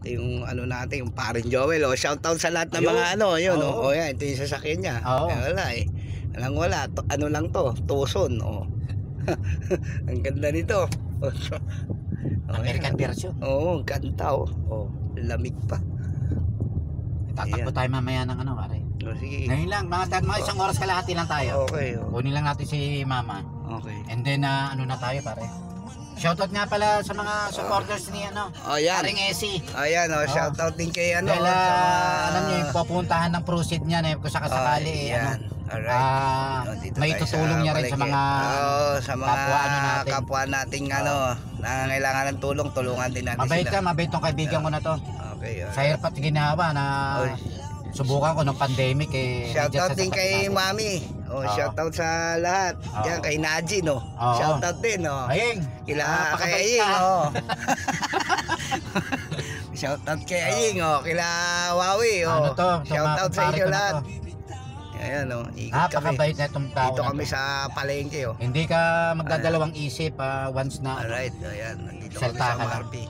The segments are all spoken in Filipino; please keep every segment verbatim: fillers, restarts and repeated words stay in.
Ito yung ano natin, yung parin Joel. Oh, shoutout sa lahat ng Ayun. mga ano, yun. Oo. Oh, oh yan, ito yung sasakyan niya. Oo. Eh, wala eh. Walang wala. To, ano lang to, Tucson. Oh. Ang ganda nito. Oh, American yan. version. Oo, oh, ganda oh. Oh, lamig pa. Tatakbo Ayan. tayo mamaya ng ano, pare. Oh, sige. Ngayon lang, mga, mga isang oras kalahati lang tayo. Okay. Oh. Kunin lang natin si mama. Okay. And then, uh, ano na tayo, pare. Shoutout nga pala sa mga supporters ni ano, Oh, yan. Paring Esi. Ayan, oh, shoutout din kay ano. Dahil, sa uh, mga- alam niyo, yung pupuntahan ng proceed niya na kung sakasakali, Oh, eh, yan. ano, Alright. ah, Oh, dito may tayo tutulong sa niya rin sa palengke. mga oh, sa mga kapwa ano natin. kapwa nating ano, nangangailangan ng tulong, tulungan din natin Mabait sila. ka, mabait tong kaibigan ko na to. Okay. Sa airpot ginawa na Oh. subukan ko nung pandemic eh. Shoutout nandiyan din sa kay tapat natin. Mami. Oh, Oo. shoutout sa lahat. Oo. Diyan kay Naji, no. Oo. Shoutout din, no. Aying. Kila ah, kay pakabait Aying, ka. oh. Shoutout kay Aying, oh. Kila Wawi, oh. Ano to? Itong Shoutout mga sa inyo kumpare ko na lahat. to. Ayan, oh. Ikot kami. Napakabait na itong tao Dito na kami to. sa palengke, oh. Hindi ka magdadalawang isip ah, once na Alright, ayan. Nandito kami Salta sa ka lang. Marpi.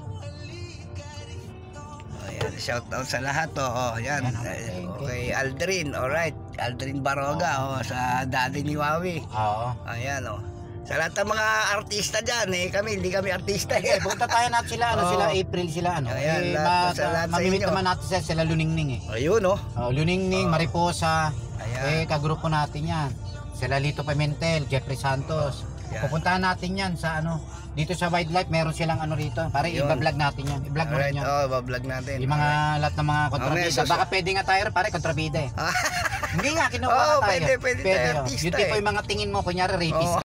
Ayan, shoutout sa lahat, oh. Oh, ayan. Ayan, okay. Okay, Aldrin, alright. Aldrin Baroga, oh. Sa daddy ni Wawi. Oo. Ayan, oh. Sa lahat ng mga artista dyan, eh, kami, hindi kami artista, eh. Eh, punta tayo natin sila, ano Oo. sila, April sila, ano. Ayan, eh, lahat- sa lahat sa mamimit inyo. naman natin sila, sila Luningning eh. Ayun, oh. Oh, Luningning, Oo. Mariposa, Ayan. eh, kagrupo natin yan. Sila Lito Pimentel, Jeffrey Santos. Yan. Pupuntahan natin yan sa ano, dito sa Wildlife, meron silang ano rito. Para Yun. i-vlog natin yan. I-vlog mo Alright, rin yan. oh, bablog natin. Yung mga lahat ng mga kontrabida. sus- Baka pwede nga tayo, pare, kontrabida eh. Hindi nga, kinuha Oo, nga tayo. pwede, pwede tayo, oh. artista Yung tipo eh. yung mga tingin mo, kunyari rapist Oo.